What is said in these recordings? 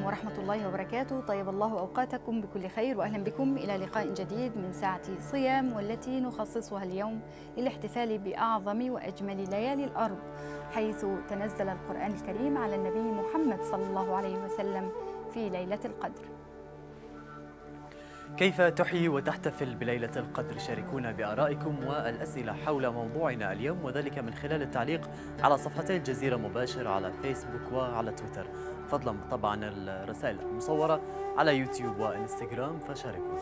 ورحمة الله وبركاته. طيب الله أوقاتكم بكل خير، وأهلا بكم إلى لقاء جديد من ساعة صيام، والتي نخصصها اليوم للاحتفال بأعظم وأجمل ليالي الأرض، حيث تنزل القرآن الكريم على النبي محمد صلى الله عليه وسلم في ليلة القدر. كيف تحيي وتحتفل بليلة القدر؟ شاركونا بآرائكم والأسئلة حول موضوعنا اليوم، وذلك من خلال التعليق على صفحتي الجزيرة مباشر على فيسبوك وعلى تويتر، فضلا طبعا الرسائل المصورة على يوتيوب وإنستغرام، فشاركونا.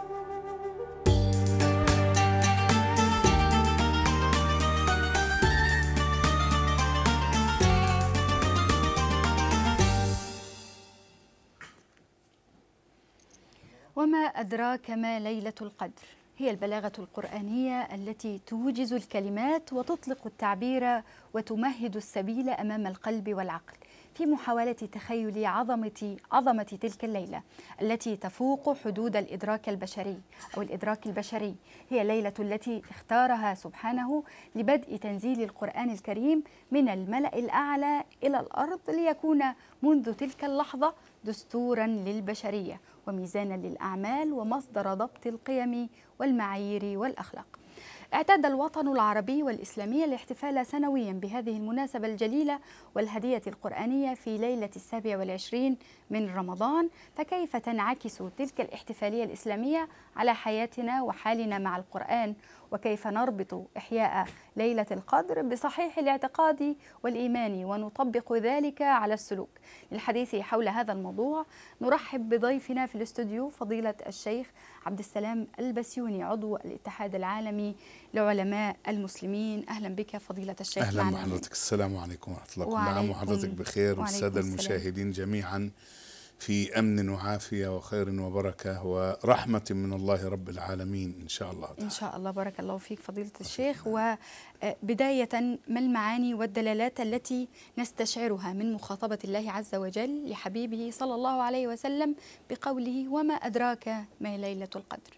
وما أدراك ما ليلة القدر؟ هي البلاغة القرآنية التي توجز الكلمات وتطلق التعبير وتمهد السبيل أمام القلب والعقل في محاولة تخيل عظمة تلك الليلة التي تفوق حدود الإدراك البشري أو الإدراك البشري. هي الليلة التي اختارها سبحانه لبدء تنزيل القرآن الكريم من الملأ الأعلى إلى الأرض، ليكون منذ تلك اللحظة دستورا للبشرية وميزانا للأعمال ومصدر ضبط القيم والمعايير والأخلاق. اعتاد الوطن العربي والإسلامي الاحتفال سنويا بهذه المناسبة الجليلة والهدية القرآنية في ليلة 27 من رمضان، فكيف تنعكس تلك الاحتفالية الإسلامية على حياتنا وحالنا مع القرآن؟ وكيف نربط إحياء ليلة القدر بصحيح الاعتقاد والإيمان ونطبق ذلك على السلوك؟ للحديث حول هذا الموضوع نرحب بضيفنا في الاستوديو فضيلة الشيخ عبد السلام البسيوني، عضو الاتحاد العالمي لعلماء المسلمين. أهلا بك فضيلة الشيخ. أهلا بحضرتك. السلام عليكم ورحمة الله وبركاته. نعم وحضرتك بخير، والسادة المشاهدين جميعا في أمن وعافية وخير وبركة ورحمة من الله رب العالمين إن شاء الله تعالى. إن شاء الله. بارك الله فيك فضيلة الشيخ. وبداية، ما المعاني والدلالات التي نستشعرها من مخاطبة الله عز وجل لحبيبه صلى الله عليه وسلم بقوله وما أدراك ما ليلة القدر؟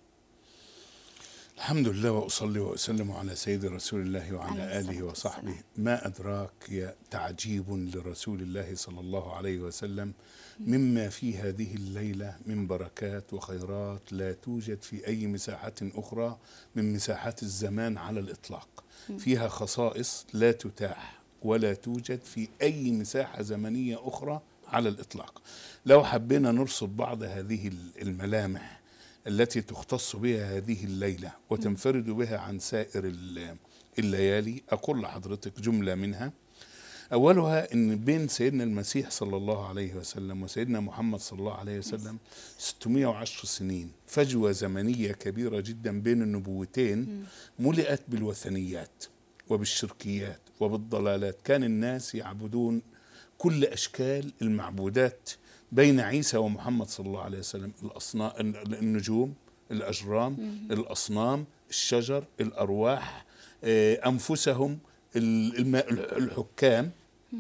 الحمد لله، وأصلي وأسلم على سيد رسول الله وعلى آله وصحبه. ما أدراك يا تعجيب لرسول الله صلى الله عليه وسلم مما في هذه الليلة من بركات وخيرات لا توجد في أي مساحة أخرى من مساحات الزمان على الإطلاق. فيها خصائص لا تتاح ولا توجد في أي مساحة زمنية أخرى على الإطلاق. لو حبينا نرصد بعض هذه الملامح التي تختص بها هذه الليلة وتنفرد بها عن سائر الليالي، أقول لحضرتك جملة منها. أولها أن بين سيدنا المسيح صلى الله عليه وسلم وسيدنا محمد صلى الله عليه وسلم 610 سنين، فجوة زمنية كبيرة جدا بين النبوتين، ملئت بالوثنيات وبالشركيات وبالضلالات. كان الناس يعبدون كل أشكال المعبودات بين عيسى ومحمد صلى الله عليه وسلم، النجوم، الأجرام، الأصنام، الشجر، الأرواح، أنفسهم، الحكام.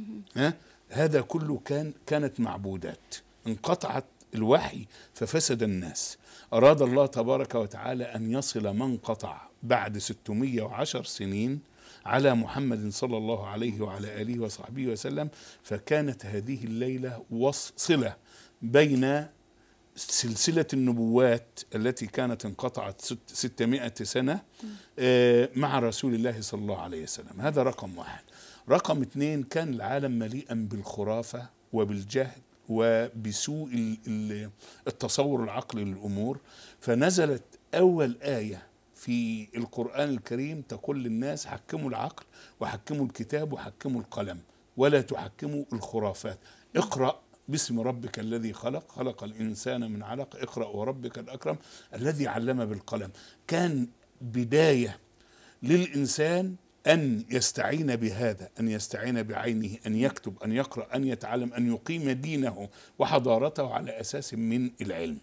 هذا كله كانت معبودات. انقطعت الوحي ففسد الناس. أراد الله تبارك وتعالى أن يصل من قطع بعد 610 سنين على محمد صلى الله عليه وعلى آله وصحبه وسلم. فكانت هذه الليلة صلة بين سلسلة النبوات التي كانت انقطعت 600 سنة مع رسول الله صلى الله عليه وسلم. هذا رقم واحد. رقم اثنين، كان العالم مليئا بالخرافة وبالجهل وبسوء التصور العقلي للأمور. فنزلت أول آية في القرآن الكريم تقول للناس حكموا العقل وحكموا الكتاب وحكموا القلم ولا تحكموا الخرافات. اقرأ باسم ربك الذي خلق، خلق الإنسان من علق، اقرأ وربك الأكرم الذي علم بالقلم. كان بداية للإنسان أن يستعين بهذا، أن يستعين بعينه، أن يكتب، أن يقرأ، أن يتعلم، أن يقيم دينه وحضارته على أساس من العلم.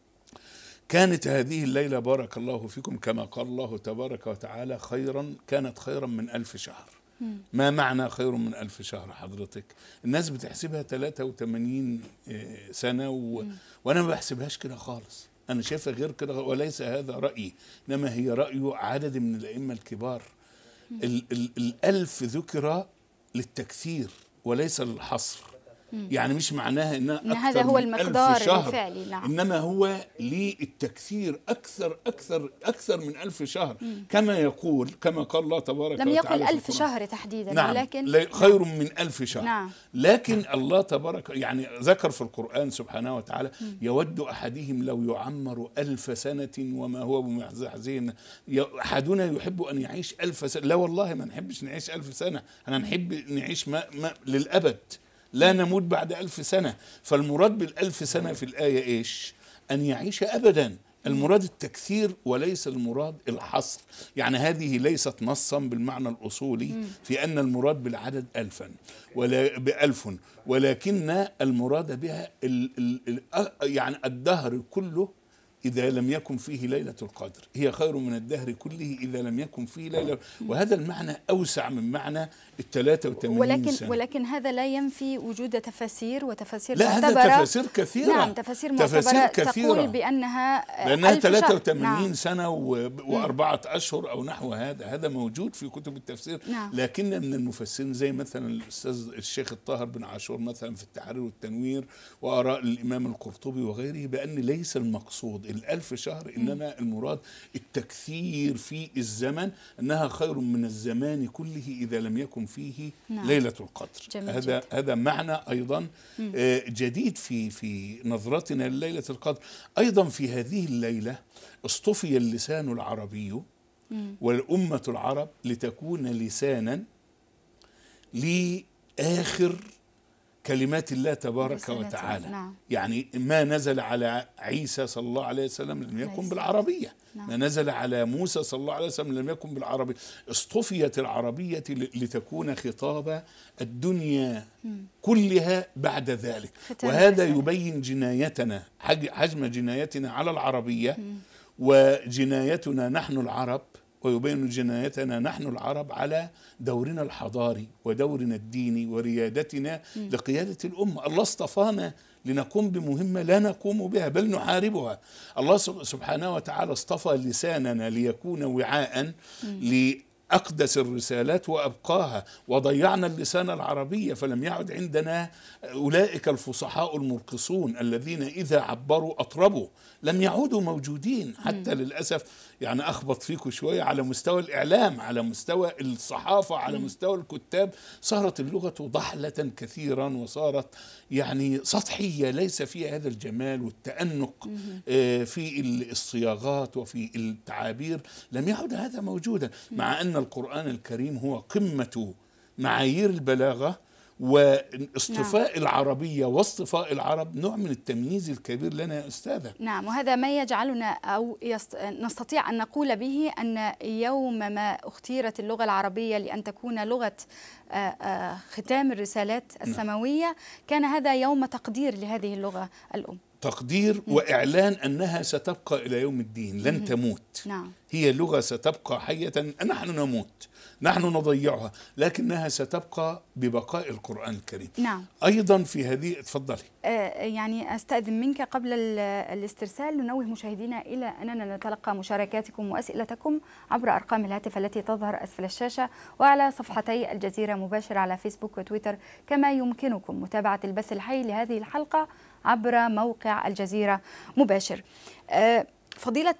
كانت هذه الليلة بارك الله فيكم كما قال الله تبارك وتعالى كانت خيرا من 1000 شهر. ما معنى خير من 1000 شهر حضرتك؟ الناس بتحسبها 83 سنة وأنا ما بحسبهاش كده خالص. أنا شايفها غير كده، وليس هذا رأيي، إنما هي رأي عدد من الأئمة الكبار. 1000 ذكر للتكثير وليس للحصر. يعني مش معناها إن هذا هو المقدار الفعلي. نعم. إنما هو للتكثير أكثر من 1000 شهر، كما قال الله تبارك وتعالى. لم يقل 1000 شهر تحديدا. نعم. ولكن خير من 1000 شهر. نعم. لكن الله تبارك يعني ذكر في القرآن سبحانه وتعالى يود أحدهم لو يعمر 1000 سنة وما هو بمحزحزه. أحدنا يحب أن يعيش 1000 سنة. لا والله ما نحبش نعيش 1000 سنة، أنا نحب نعيش ما للأبد، لا نموت بعد 1000 سنة. فالمراد بال1000 سنة في الآية إيش؟ أن يعيش أبدا. المراد التكثير وليس المراد الحصر. يعني هذه ليست نصا بالمعنى الأصولي في أن المراد بالعدد 1000 ولا ب1000، ولكن المراد بها يعني الدهر كله إذا لم يكن فيه ليلة القدر، هي خير من الدهر كله إذا لم يكن فيه ليلة. وهذا المعنى أوسع من معنى 83 سنة. ولكن هذا لا ينفي وجود تفاسير وتفاسير لا معتبرة. هذا تفاسير كثيرة. نعم، تفاسير معتبرة تقول لأنها 83 نعم. سنة و4 أشهر أو نحو هذا موجود في كتب التفسير. نعم. لكن من المفسرين زي مثلا الأستاذ الشيخ الطاهر بن عاشور مثلا في التحرير والتنوير، وآراء الإمام القرطبي وغيره، بأن ليس المقصود 1000 شهر، إنما المراد التكثير في الزمن، أنها خير من الزمان كله إذا لم يكن فيه ليلة القدر. هذا معنى أيضا جديد في نظرتنا لليلة القدر. أيضا في هذه الليلة اصطفي اللسان العربي والأمة العرب لتكون لسانا لآخر كلمات الله تبارك وتعالى. نعم. يعني ما نزل على عيسى صلى الله عليه وسلم لم يكن بالعربية. نعم. ما نزل على موسى صلى الله عليه وسلم لم يكن بالعربية. اصطفيت العربية لتكون خطاب الدنيا كلها بعد ذلك. وهذا يبين جنايتنا، حجم جنايتنا على العربية وجنايتنا نحن العرب، ويبين جنايتنا نحن العرب على دورنا الحضاري ودورنا الديني وريادتنا لقيادة الأمة. الله اصطفانا لنقوم بمهمة لا نقوم بها بل نحاربها. الله سبحانه وتعالى اصطفى لساننا ليكون وعاء لأقدس الرسالات وأبقاها، وضيعنا اللسان العربية فلم يعد عندنا أولئك الفصحاء المرقصون الذين إذا عبروا أطربوا، لم يعودوا موجودين حتى للأسف. يعني أخبط فيكم شوية على مستوى الإعلام، على مستوى الصحافة، على مستوى الكتاب، صارت اللغة ضحلة كثيرا، وصارت يعني سطحية ليس فيها هذا الجمال والتأنق في الصياغات وفي التعابير. لم يعد هذا موجودا، مع أن القرآن الكريم هو قمة معايير البلاغة واصطفاء العربية واصطفاء العرب، نوع من التمييز الكبير لنا يا أستاذة. نعم، وهذا ما يجعلنا أو نستطيع أن نقول به أن يوم ما اختيرت اللغة العربية لأن تكون لغة ختام الرسالات السماوية، كان هذا يوم تقدير لهذه اللغة الأم، تقدير وإعلان أنها ستبقى إلى يوم الدين، لن تموت. نعم. هي لغة ستبقى حية، نحن نموت، نحن نضيعها، لكنها ستبقى ببقاء القرآن الكريم. نعم. أيضا في هذه، اتفضلي. يعني أستأذن منك قبل الاسترسال ننوه مشاهدينا إلى أننا نتلقى مشاركاتكم وأسئلتكم عبر أرقام الهاتف التي تظهر أسفل الشاشة وعلى صفحتي الجزيرة مباشر على فيسبوك وتويتر، كما يمكنكم متابعة البث الحي لهذه الحلقة عبر موقع الجزيرة مباشر. فضيلة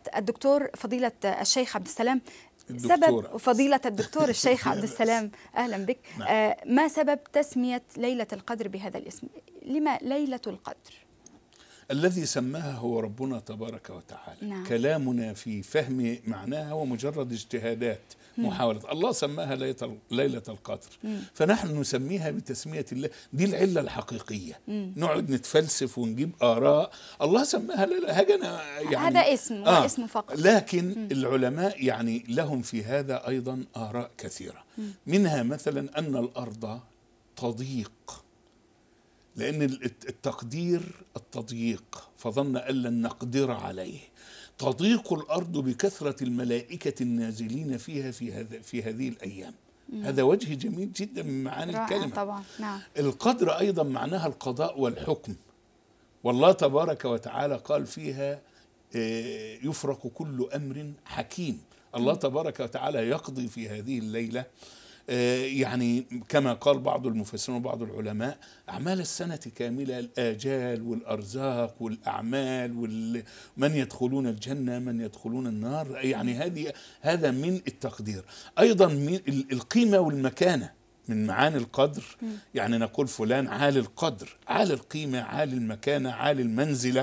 الشيخ عبد السلام، سبب فضيلة الدكتور الشيخ عبد السلام، أهلا بك. نعم. ما سبب تسمية ليلة القدر بهذا الاسم؟ لما ليلة القدر؟ الذي سماها هو ربنا تبارك وتعالى. نعم. كلامنا في فهم معناها هو مجرد اجتهادات، محاولة. الله سماها ليلة القدر، فنحن نسميها بتسمية الله. دي العلة الحقيقية. نقعد نتفلسف ونجيب آراء. الله سماها ليلة، يعني هذا اسم اسم فقط. لكن العلماء يعني لهم في هذا أيضا آراء كثيرة. منها مثلا أن الأرض تضيق، لأن التضييق فظن أن لن نقدر عليه. تضيق الأرض بكثرة الملائكة النازلين فيها في هذه الأيام. هذا وجه جميل جدا من معاني الكلمة. طبعا. نعم. القدر أيضا معناها القضاء والحكم، والله تبارك وتعالى قال فيها يفرق كل أمر حكيم. الله تبارك وتعالى يقضي في هذه الليلة يعني كما قال بعض المفسرين وبعض العلماء أعمال السنة كاملة، الآجال والأرزاق والأعمال من يدخلون الجنة من يدخلون النار، يعني هذا من التقدير. أيضا من القيمة والمكانة من معاني القدر، يعني نقول فلان عالي القدر، عالي القيمة، عالي المكانة، عالي المنزلة،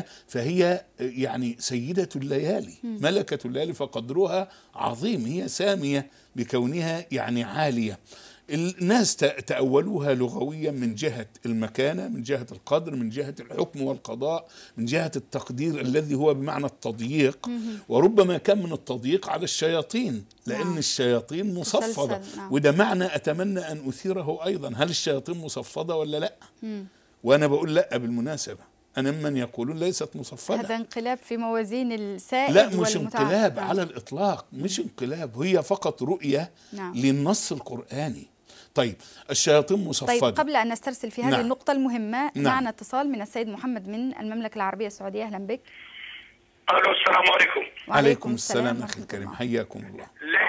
فهي يعني سيدة الليالي، ملكة الليالي، فقدرها عظيم، هي سامية بكونها يعني عالية. الناس تأولوها لغويا من جهة المكانة، من جهة القدر، من جهة الحكم والقضاء، من جهة التقدير الذي هو بمعنى التضييق، وربما كان من التضييق على الشياطين، لأن الشياطين مصفدة، وده معنى أتمنى أن أثيره أيضا. هل الشياطين مصفدة ولا لا؟ وأنا بقول لا بالمناسبة، أنا ممن يقولون ليست مصفدة. هذا انقلاب في موازين السائد لا، مش انقلاب على الإطلاق، مش انقلاب، هي فقط رؤية للنص القرآني. طيب الشياطين مصفدة. طيب قبل أن نسترسل في هذه النقطة المهمة، معنا اتصال من السيد محمد من المملكة العربية السعودية. أهلا بك. ألو، السلام عليكم. وعليكم السلام أخي الكريم، حياكم الله.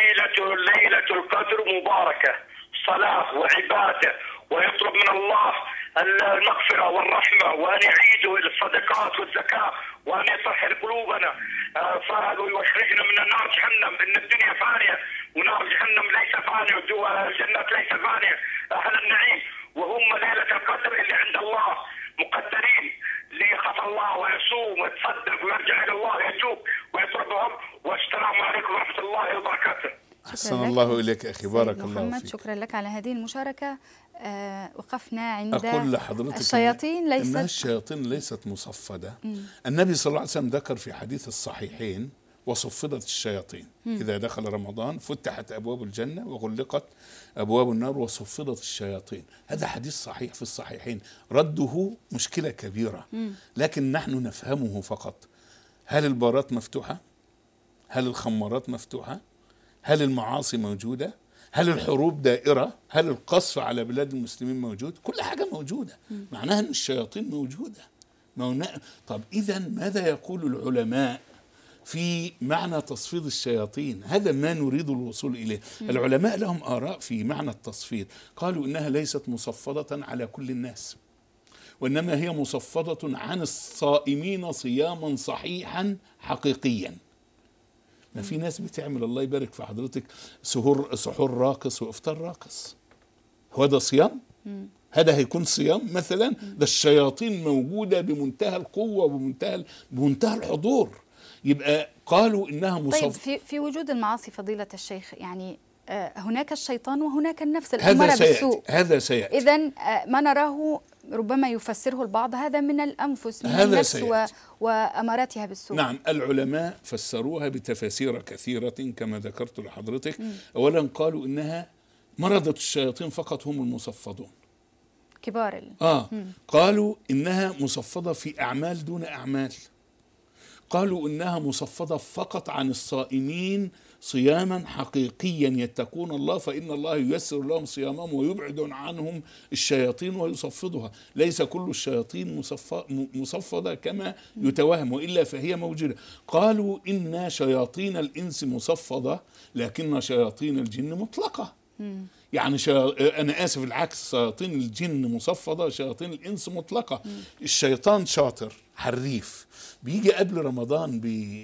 ليلة القدر مباركة، صلاة وعبادة، ويطلب من الله المغفرة والرحمة، وأن يعيد الصدقات والزكاة، وأن يطهر قلوبنا ويخرجنا من النار جهنم، إن الدنيا فانية ونار جهنم ليس فانية، والجنات ليس فانية، أهل النعيم وهم ليلة القدر اللي عند الله مقدرين ليخاف الله ويصوم ويتصدق ويرجع إلى الله ويتوب ويطلبهم. والسلام عليكم ورحمة الله وبركاته. أحسن الله إليك أخي، بارك الله فيك. شكرا لك على هذه المشاركة. وقفنا عند أقول لحضرتك الشياطين الشياطين ليست مصفدة. النبي صلى الله عليه وسلم ذكر في حديث الصحيحين: وصفدت الشياطين إذا دخل رمضان، فتحت أبواب الجنة وغلقت أبواب النار وصفدت الشياطين. هذا حديث صحيح في الصحيحين، رده مشكلة كبيرة، لكن نحن نفهمه فقط. هل البارات مفتوحة؟ هل الخمارات مفتوحة؟ هل المعاصي موجودة؟ هل الحروب دائرة؟ هل القصف على بلاد المسلمين موجود؟ كل حاجة موجودة، معناها أن الشياطين موجودة. طب إذن ماذا يقول العلماء في معنى تصفيد الشياطين؟ هذا ما نريد الوصول إليه. العلماء لهم آراء في معنى التصفيد، قالوا إنها ليست مصفدة على كل الناس، وإنما هي مصفدة عن الصائمين صياما صحيحا حقيقيا. ما في ناس بتعمل، الله يبارك في حضرتك، سحور راقص وإفطار راقص، هو ده صيام؟ هذا هيكون صيام مثلا؟ ده الشياطين موجودة بمنتهى القوة بمنتهى الحضور. يبقى قالوا إنها طيب في وجود المعاصي فضيلة الشيخ، يعني هناك الشيطان وهناك النفس الأمارة بالسوء. هذا سيأتي. إذن ما نراه ربما يفسره البعض هذا من الأنفس، من النفس وأماراتها بالسوء. نعم، العلماء فسروها بتفاسير كثيرة كما ذكرت لحضرتك. أولا قالوا إنها مرضة الشياطين فقط هم المصفدون كبار قالوا إنها مصفدة في أعمال دون أعمال. قالوا إنها مصفدة فقط عن الصائمين صياما حقيقيا يتقون الله، فإن الله ييسر لهم صيامهم ويبعد عنهم الشياطين ويصفدها. ليس كل الشياطين مصفدة كما يتوهم، وإلا فهي موجودة. قالوا إن شياطين الإنس مصفدة لكن شياطين الجن مطلقة. يعني أنا آسف، العكس، شياطين الجن مصفدة، شياطين الإنس مطلقة. الشيطان شاطر حريف، بيجي قبل رمضان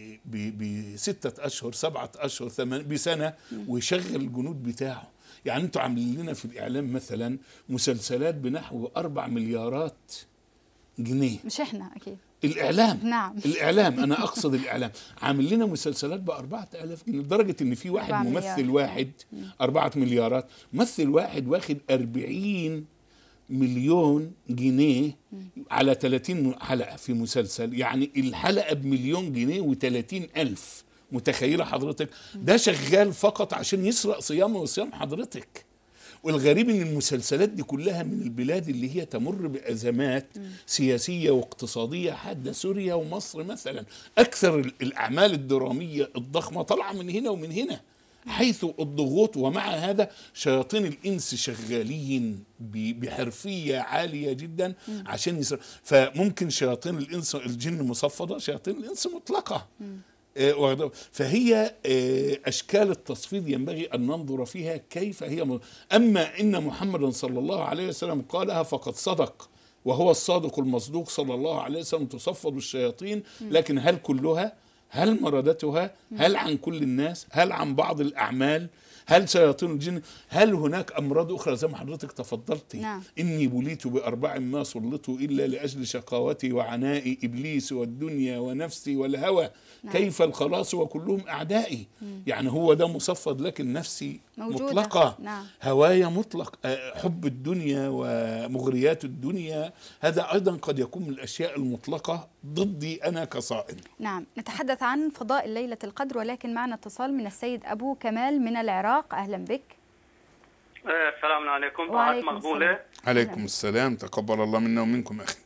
ب6 أشهر 7 أشهر بسنة ويشغل الجنود بتاعه. يعني انتوا عاملين لنا في الإعلام مثلا مسلسلات بنحو 4 مليارات جنيه، مش احنا أكيد، الإعلام. نعم. الإعلام، أنا أقصد الإعلام عامل لنا مسلسلات ب4000 جنيه، لدرجة إن في واحد ممثل واحد 4 مليارات، ممثل واحد واخد 40 مليون جنيه على 30 حلقة في مسلسل، يعني الحلقة ب1 مليون و30,000. متخيلة حضرتك؟ ده شغال فقط عشان يسرق صيامه وصيام حضرتك. والغريب ان المسلسلات دي كلها من البلاد اللي هي تمر بأزمات سياسية واقتصادية حادة، سوريا ومصر مثلا. أكثر الأعمال الدرامية الضخمة طالعة من هنا ومن هنا، حيث الضغوط. ومع هذا شياطين الإنس شغالين بحرفية عالية جدا عشان يسر. فممكن شياطين الإنس الجن مصفدة، شياطين الإنس مطلقة. فهي أشكال التصفيد ينبغي أن ننظر فيها كيف هي. أما إن محمدا صلى الله عليه وسلم قالها فقد صدق، وهو الصادق المصدوق صلى الله عليه وسلم. تصفد الشياطين، لكن هل كلها؟ هل مردتها؟ هل عن كل الناس؟ هل عن بعض الأعمال؟ هل شياطين الجن؟ هل هناك أمراض أخرى زي ما حضرتك تفضلتي؟ نعم. إني بليت بأربع ما سلطوا إلا لأجل شقاوتي وعنائي، إبليس والدنيا ونفسي والهوى. نعم. كيف الخلاص وكلهم أعدائي؟ يعني هو ده مصفد، لكن نفسي موجودة. مطلقة. نعم. هوايا مطلق، حب الدنيا ومغريات الدنيا، هذا أيضا قد يكون من الأشياء المطلقة ضدي أنا كصائم. نعم، نتحدث عن فضائل ليلة القدر، ولكن معنا اتصال من السيد أبو كمال من العراق. أهلا بك. السلام عليكم. وعليكم مقبولة. عليكم السلام، تقبل الله منا ومنكم أخي.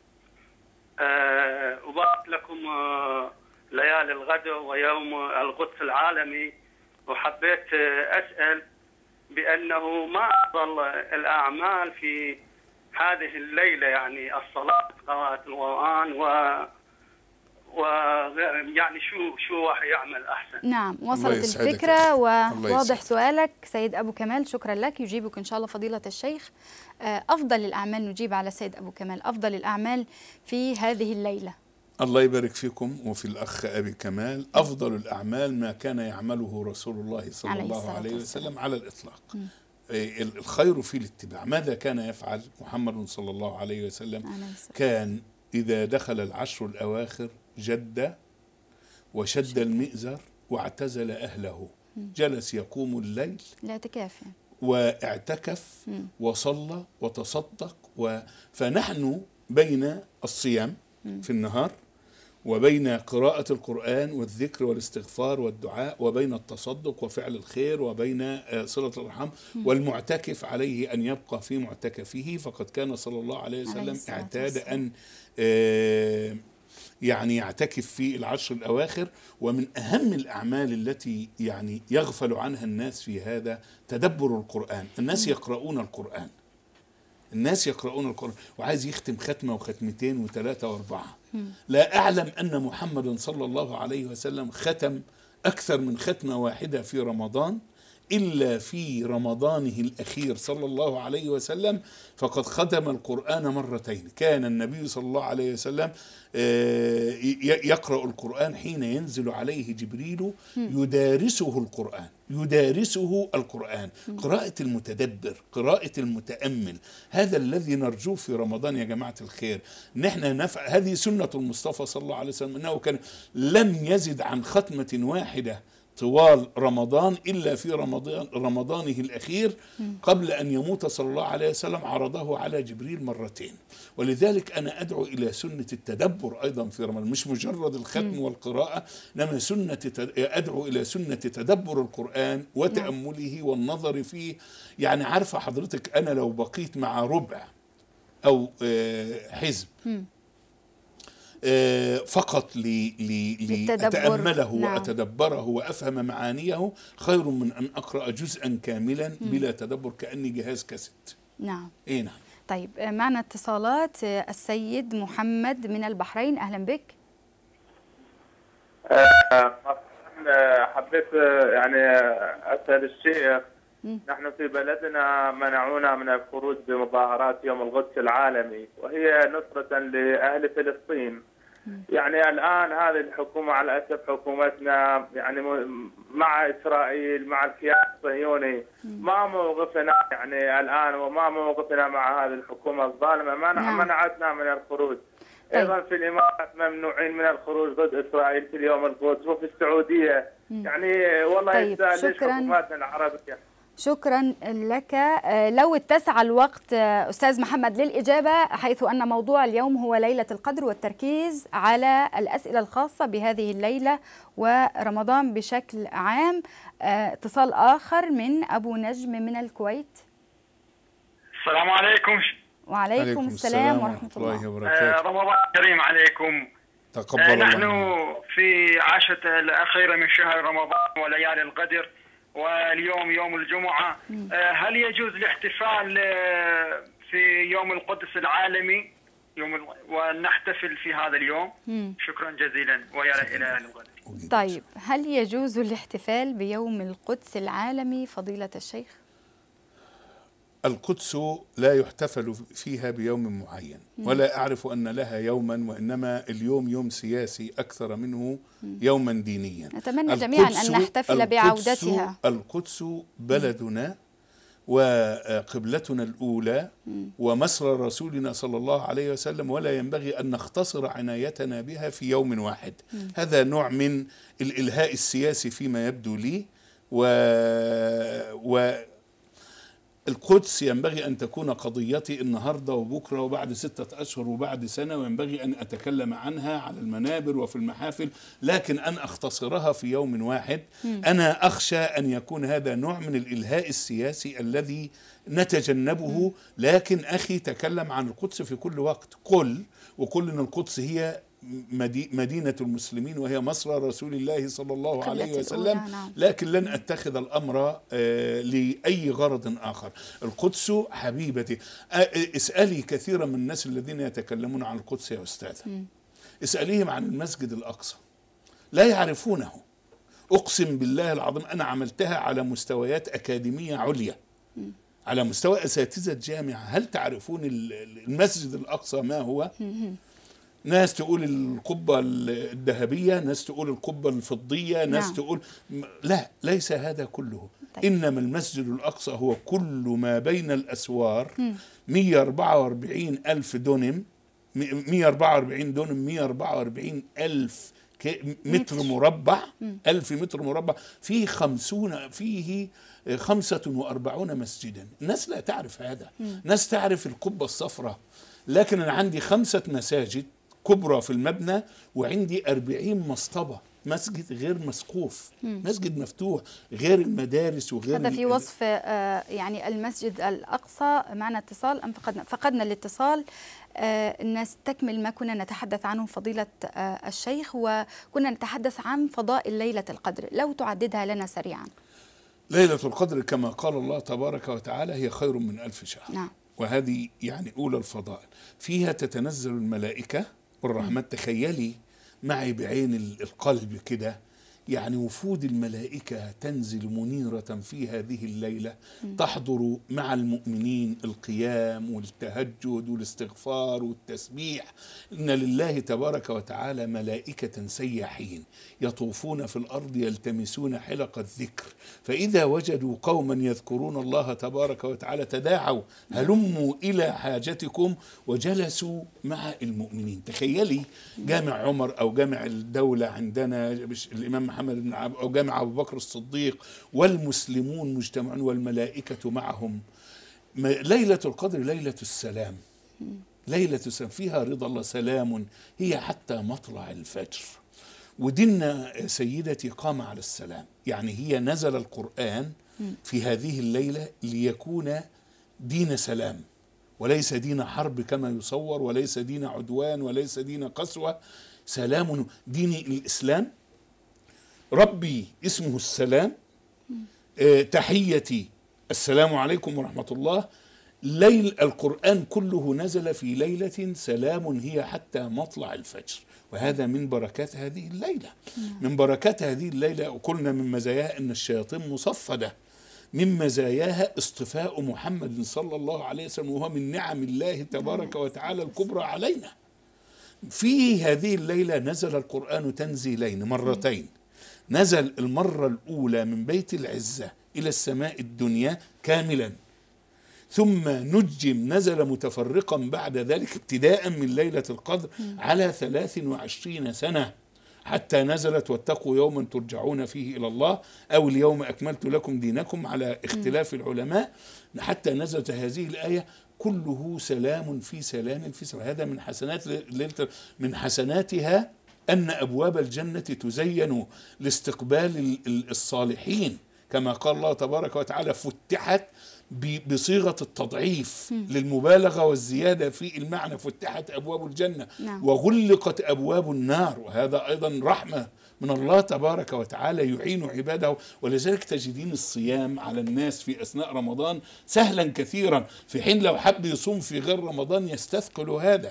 أبارك لكم ليالي الغدر ويوم القدس العالمي، وحبيت أسأل بأنه ما أفضل الأعمال في هذه الليلة، يعني الصلاة، قراءة القرآن، يعني شو واحد يعمل أحسن؟ نعم، وصلت الفكرة وواضح سؤالك سيد أبو كمال، شكرا لك. يجيبك إن شاء الله فضيلة الشيخ. أفضل الأعمال، نجيب على سيد أبو كمال، أفضل الأعمال في هذه الليلة. الله يبارك فيكم وفي الأخ أبي كمال. أفضل الأعمال ما كان يعمله رسول الله صلى الله عليه وسلم على الإطلاق. الخير في الاتباع. ماذا كان يفعل محمد صلى الله عليه وسلم؟ كان إذا دخل العشر الأواخر جد وشد المئزر واعتزل أهله، جلس يقوم الليل الاعتكاف واعتكف وصلى وتصدق. فنحن بين الصيام في النهار، وبين قراءة القرآن والذكر والاستغفار والدعاء، وبين التصدق وفعل الخير، وبين صلة الرحم. والمعتكف عليه أن يبقى في معتكفه، فقد كان صلى الله عليه وسلم اعتاد أن يعني يعتكف في العشر الأواخر. ومن أهم الأعمال التي يعني يغفل عنها الناس في هذا تدبر القرآن. الناس يقرؤون القرآن، الناس يقرؤون القرآن، وعايز يختم ختمة وختمتين وثلاثة وأربعة. لا أعلم أن محمد صلى الله عليه وسلم ختم أكثر من ختمة واحدة في رمضان إلا في رمضانه الأخير صلى الله عليه وسلم، فقد ختم القرآن مرتين. كان النبي صلى الله عليه وسلم يقرأ القرآن حين ينزل عليه جبريل يدارسه القرآن، يدارسه القرآن، قراءة المتدبر، قراءة المتأمل. هذا الذي نرجوه في رمضان يا جماعة الخير. نحن هذه سنة المصطفى صلى الله عليه وسلم، أنه كان لم يزد عن ختمة واحدة طوال رمضان إلا في رمضانه الأخير قبل أن يموت صلى الله عليه وسلم عرضه على جبريل مرتين. ولذلك أنا أدعو إلى سنة التدبر أيضا في رمضان، مش مجرد الختم والقراءة، إنما أدعو إلى سنة تدبر القرآن وتأمله والنظر فيه. يعني عارفة حضرتك، أنا لو بقيت مع ربع أو حزب فقط لأتأمله وأتدبره وأفهم معانيه، خير من أن أقرأ جزءا كاملا بلا تدبر كأني جهاز كاسيت. نعم. إيه نعم. طيب، معنا اتصالات. السيد محمد من البحرين، أهلا بك. حبيت يعني أسأل الشيخ، نحن في بلدنا منعونا من الخروج بمظاهرات يوم القدس العالمي، وهي نصرة لأهل فلسطين. يعني الآن هذه الحكومة على الأسف حكومتنا يعني مع إسرائيل، مع الكيان الصهيوني. ما موقفنا يعني الآن، وما موقفنا مع هذه الحكومة الظالمة؟ منعتنا من الخروج. أيضا في الإمارات ممنوعين من الخروج ضد إسرائيل في اليوم القدس، وفي السعودية. يعني والله يستاهل ليش حكوماتنا العربية. شكرا لك. لو اتسع الوقت أستاذ محمد للإجابة، حيث أن موضوع اليوم هو ليلة القدر والتركيز على الأسئلة الخاصة بهذه الليلة ورمضان بشكل عام. اتصال آخر من أبو نجم من الكويت. السلام عليكم. وعليكم السلام ورحمة الله وبركاته. رمضان كريم عليكم. تقبل الله. نحن في عشرة الأخيرة من شهر رمضان وليالي القدر، واليوم يوم الجمعة. هل يجوز الاحتفال في يوم القدس العالمي؟ ونحتفل في هذا اليوم. شكرا جزيلا ويا إلى الغد. طيب، هل يجوز الاحتفال بيوم القدس العالمي فضيلة الشيخ؟ القدس لا يحتفل فيها بيوم معين، ولا أعرف أن لها يوما، وإنما اليوم يوم سياسي أكثر منه يوما دينيا. نتمنى جميعا أن نحتفل بعودتها. القدس بلدنا وقبلتنا الأولى ومصر رسولنا صلى الله عليه وسلم، ولا ينبغي أن نختصر عنايتنا بها في يوم واحد. هذا نوع من الإلهاء السياسي فيما يبدو لي. القدس ينبغي أن تكون قضيتي النهاردة وبكرة وبعد 6 أشهر وبعد سنة، وينبغي أن أتكلم عنها على المنابر وفي المحافل، لكن أن أختصرها في يوم واحد أنا أخشى أن يكون هذا نوع من الإلهاء السياسي الذي نتجنبه. لكن أخي تكلم عن القدس في كل وقت، وقل أن القدس هي مدينة المسلمين وهي مصر رسول الله صلى الله عليه وسلم. لكن لن أتخذ الأمر لأي غرض آخر. القدس حبيبتي. اسألي كثيرا من الناس الذين يتكلمون عن القدس يا أستاذة، اسأليهم عن المسجد الأقصى، لا يعرفونه. أقسم بالله العظيم أنا عملتها على مستويات أكاديمية عليا، على مستوى أساتذة جامعة. هل تعرفون المسجد الأقصى ما هو؟ ناس تقول القبة الذهبية، ناس تقول القبة الفضية، ناس تقول لا، ليس هذا كله. إنما المسجد الأقصى هو كل ما بين الأسوار. 144 ألف دونم، 144 دونم، 144 ألف متر مربع، 1000 متر مربع. فيه 45 مسجدا. الناس لا تعرف هذا. ناس تعرف القبة الصفراء، لكن أنا عندي 5 مساجد كبرى في المبنى، وعندي 40 مصطبة. مسجد غير مسقوف، مسجد مفتوح، غير المدارس وغير هذا في وصف يعني المسجد الأقصى. معنا اتصال أم فقدنا الاتصال؟ نستكمل ما كنا نتحدث عنه فضيلة الشيخ، وكنا نتحدث عن فضائل ليلة القدر، لو تعددها لنا سريعا. ليلة القدر كما قال الله تبارك وتعالى هي خير من 1000 شهر. نعم. وهذه يعني أولى الفضائل. فيها تتنزل الملائكة والرحمات. تخيلي معي بعين القلب كده، يعني وفود الملائكة تنزل منيرة في هذه الليلة، تحضر مع المؤمنين القيام والتهجد والاستغفار والتسبيح. إن لله تبارك وتعالى ملائكة سياحين يطوفون في الأرض يلتمسون حلق الذكر، فإذا وجدوا قوما يذكرون الله تبارك وتعالى تداعوا هلموا إلى حاجتكم وجلسوا مع المؤمنين. تخيلي جامع عمر أو جامع الدولة عندنا الإمام محمد بن أو جامع أبو بكر الصديق، والمسلمون مجتمعون والملائكة معهم. ليلة القدر ليلة السلام، ليلة السلام فيها رضا الله. سلام هي حتى مطلع الفجر. وديننا سيدتي قام على السلام، يعني هي نزل القرآن في هذه الليلة ليكون دين سلام، وليس دين حرب كما يصور، وليس دين عدوان، وليس دين قسوة. سلام دين الإسلام، ربي اسمه السلام، تحيتي السلام عليكم ورحمة الله. ليل القرآن كله نزل في ليلة سلام هي حتى مطلع الفجر، وهذا من بركات هذه الليلة. من بركات هذه الليلة، وقلنا من مزاياها أن الشياطين مصفدة. من مزاياها اصطفاء محمد صلى الله عليه وسلم، وهو من نعم الله تبارك وتعالى الكبرى علينا. في هذه الليلة نزل القرآن تنزيلين، مرتين. نزل المرة الأولى من بيت العزة إلى السماء الدنيا كاملا، ثم نجم نزل متفرقا بعد ذلك ابتداء من ليلة القدر على 23 سنة، حتى نزلت واتقوا يوما ترجعون فيه إلى الله، أو اليوم أكملت لكم دينكم على اختلاف العلماء، حتى نزلت هذه الآية كله سلام في سلام في سلام. هذا من حسنات ليلة، من حسناتها أن أبواب الجنة تزين لاستقبال الصالحين، كما قال الله تبارك وتعالى فتحت بصيغة التضعيف للمبالغة والزيادة في المعنى. فتحت أبواب الجنة وغلقت أبواب النار، وهذا أيضا رحمة من الله تبارك وتعالى يعين عباده. ولذلك تجدين الصيام على الناس في أثناء رمضان سهلا كثيرا، في حين لو حب يصوم في غير رمضان يستثقل هذا.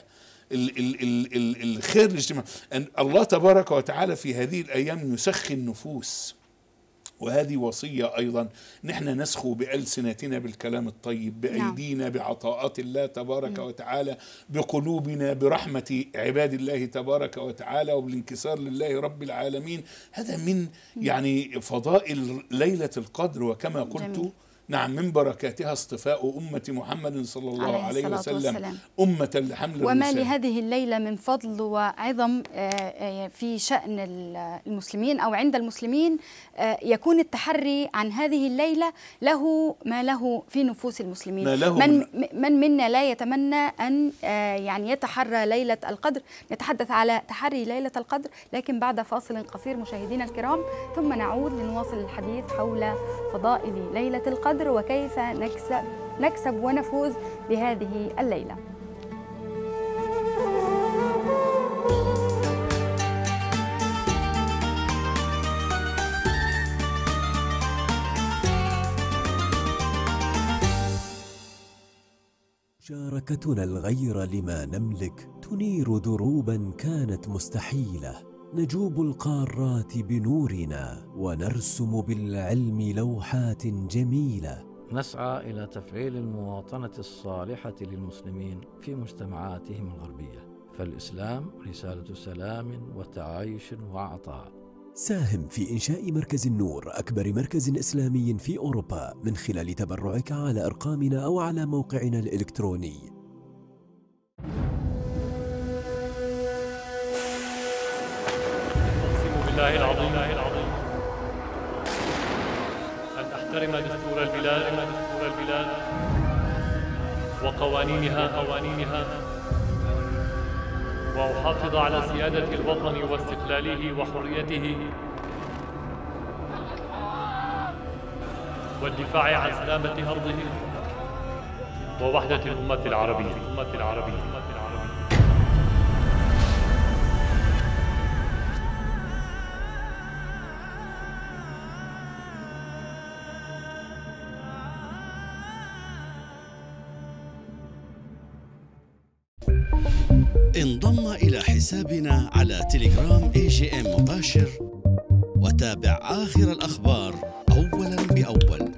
الخير الاجتماعي. أن الله تبارك وتعالى في هذه الأيام يسخي النفوس، وهذه وصية أيضا، نحن نسخو بألسنتنا بالكلام الطيب، بأيدينا بعطاءات الله تبارك وتعالى، بقلوبنا برحمة عباد الله تبارك وتعالى، وبالانكسار لله رب العالمين. هذا من يعني فضائل ليلة القدر، وكما قلت جميل. نعم من بركاتها اصطفاء أمة محمد صلى الله عليه وسلم أمة لحمل وما لهذه الليلة من فضل وعظم في شأن المسلمين أو عند المسلمين، يكون التحري عن هذه الليلة له ما له في نفوس المسلمين. من منا لا يتمنى أن يعني يتحرى ليلة القدر. نتحدث على تحري ليلة القدر لكن بعد فاصل قصير مشاهدينا الكرام، ثم نعود لنواصل الحديث حول فضائل ليلة القدر وكيف نكسب ونفوز بهذه الليلة. مشاركتنا الغير لما نملك تنير دروبا كانت مستحيلة، نجوب القارات بنورنا ونرسم بالعلم لوحات جميلة. نسعى إلى تفعيل المواطنة الصالحة للمسلمين في مجتمعاتهم الغربية، فالإسلام رسالة سلام وتعايش وعطاء. ساهم في إنشاء مركز النور، أكبر مركز إسلامي في أوروبا، من خلال تبرعك على أرقامنا أو على موقعنا الإلكتروني. بالله العظيم أن أحترم دستور البلاد وقوانينها وأحافظ على سيادة الوطن واستقلاله وحريته والدفاع عن سلامة أرضه ووحدة الأمة العربية. انضم إلى حسابنا على تليجرام AGM مباشر وتابع آخر الأخبار أولاً بأول.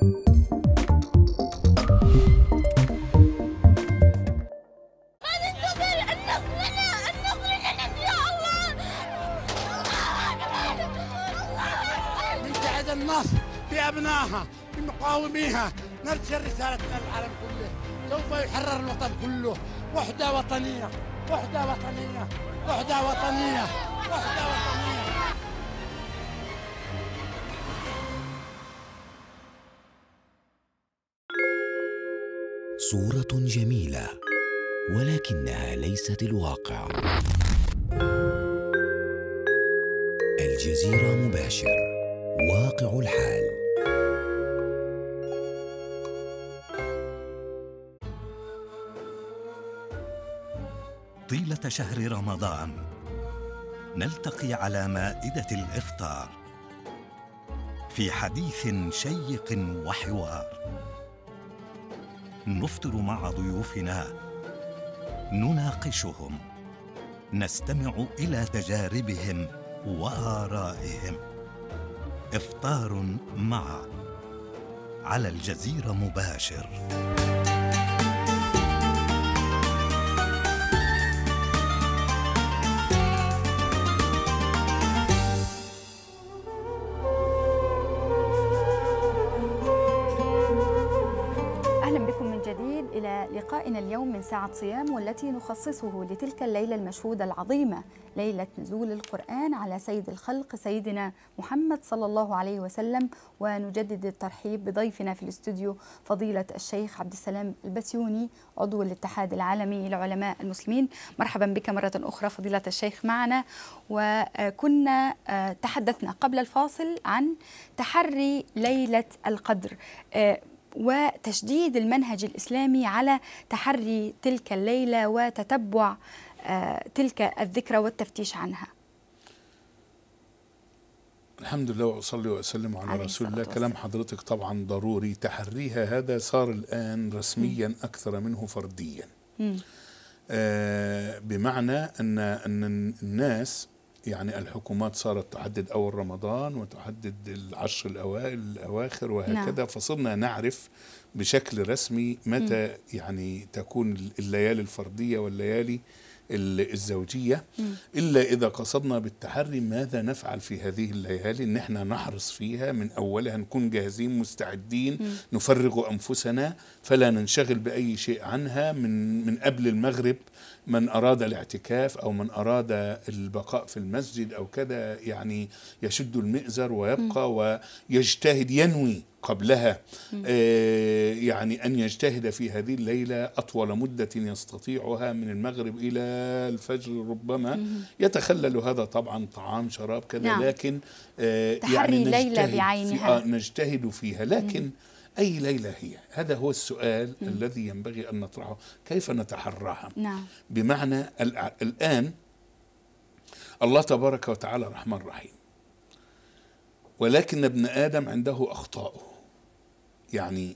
ننتهز النصر بأبنائها بمقاوميها، نرسل رسالتنا للعالم كله، سوف يحرر الوطن كله. وحدة وطنية، وحدة وطنية، وحدة وطنية، وحدة وطنية. صورة جميلة ولكنها ليست الواقع. الجزيرة مباشر، واقع الحال. طيلة شهر رمضان نلتقي على مائدة الإفطار في حديث شيق وحوار، نفطر مع ضيوفنا، نناقشهم، نستمع إلى تجاربهم وآرائهم. إفطار مع على الجزيرة مباشر. إلى لقائنا اليوم من ساعة صيام، والتي نخصصه لتلك الليلة المشهودة العظيمة، ليلة نزول القرآن على سيد الخلق سيدنا محمد صلى الله عليه وسلم. ونجدد الترحيب بضيفنا في الاستوديو فضيلة الشيخ عبد السلام البسيوني، عضو الاتحاد العالمي لعلماء المسلمين. مرحبا بك مرة أخرى فضيلة الشيخ معنا. وكنا تحدثنا قبل الفاصل عن تحري ليلة القدر وتشديد المنهج الإسلامي على تحري تلك الليلة وتتبع تلك الذكرى والتفتيش عنها. الحمد لله وأصلي وأسلم على رسول الله. كلام حضرتك طبعا ضروري. تحريها هذا صار الآن رسميا أكثر منه فرديا. بمعنى أن الناس يعني الحكومات صارت تحدد أول رمضان وتحدد العشر الأواخر وهكذا. فصرنا نعرف بشكل رسمي متى يعني تكون الليالي الفردية والليالي الزوجية، إلا إذا قصدنا بالتحري ماذا نفعل في هذه الليالي، إن احنا نحرص فيها من أولها، نكون جاهزين مستعدين، نفرغ أنفسنا فلا ننشغل بأي شيء عنها من قبل المغرب. من أراد الاعتكاف أو من أراد البقاء في المسجد أو كذا يعني يشد المئزر ويبقى ويجتهد، ينوي قبلها يعني أن يجتهد في هذه الليلة أطول مدة يستطيعها من المغرب إلى الفجر ربما. يتخلل هذا طبعا طعام شراب كذا، لكن يعني ليلة بعينها نجتهد فيها. لكن أي ليلة هي؟ هذا هو السؤال الذي ينبغي أن نطرحه. كيف نتحراها؟ بمعنى الآن الله تبارك وتعالى رحمن رحيم، ولكن ابن آدم عنده أخطاؤه. يعني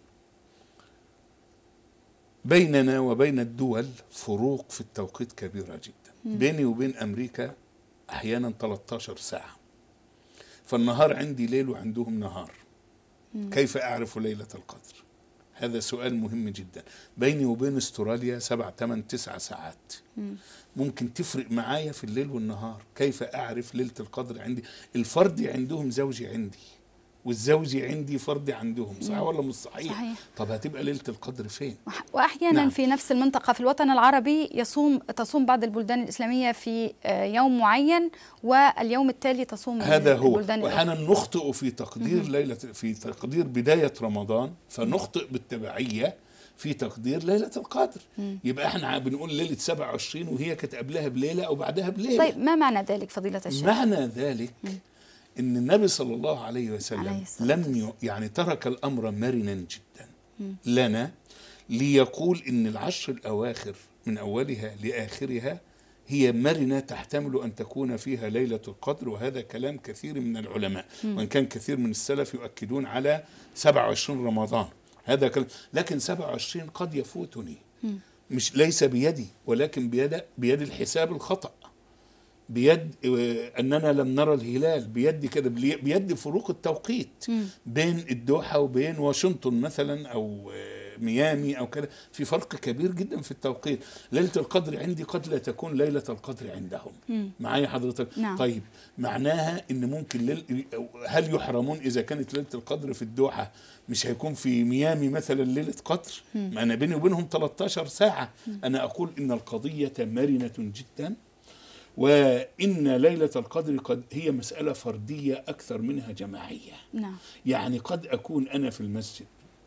بيننا وبين الدول فروق في التوقيت كبيرة جدا. بيني وبين أمريكا أحيانا 13 ساعة، فالنهار عندي ليل وعندهم نهار. كيف أعرف ليلة القدر؟ هذا سؤال مهم جدا. بيني وبين استراليا 7 8 9 ساعات، ممكن تفرق معايا في الليل والنهار. كيف أعرف ليلة القدر عندي؟ الفردي عندهم زوجي عندي، والزوجي عندي فردي عندهم، صح ولا مش صحيح؟ صحيح. طب هتبقى ليلة القدر فين؟ وأحيانا في نفس المنطقة في الوطن العربي تصوم بعض البلدان الإسلامية في يوم معين، واليوم التالي تصوم هذا هو. البلدان وأحيانا نخطئ في تقدير في تقدير بداية رمضان، فنخطئ بالتبعية في تقدير ليلة القدر. يبقى احنا بنقول ليلة 27 وهي كانت قبلها بليلة أو بعدها بليلة. طيب ما معنى ذلك فضيلة الشيخ؟ معنى ذلك إن النبي صلى الله عليه وسلم يعني ترك الأمر مرنا جدا لنا، ليقول إن العشر الأواخر من أولها لآخرها هي مرنة تحتمل أن تكون فيها ليلة القدر. وهذا كلام كثير من العلماء، وإن كان كثير من السلف يؤكدون على 27 رمضان هذا كلام. لكن 27 قد يفوتني، مش ليس بيدي، ولكن بيد الحساب الخطأ، بيد أننا لم نرى الهلال، بيد كده، بيد فروق التوقيت بين الدوحة وبين واشنطن مثلا أو ميامي أو كده، في فرق كبير جدا في التوقيت. ليلة القدر عندي قد لا تكون ليلة القدر عندهم. معايا حضرتك؟ طيب معناها إن ممكن هل يحرمون إذا كانت ليلة القدر في الدوحة مش هيكون في ميامي مثلا ليلة قدر؟ ما أنا بيني وبينهم 13 ساعة. أنا أقول إن القضية مرنة جدا، وإن ليلة القدر قد هي مسألة فردية أكثر منها جماعية. يعني قد أكون أنا في المسجد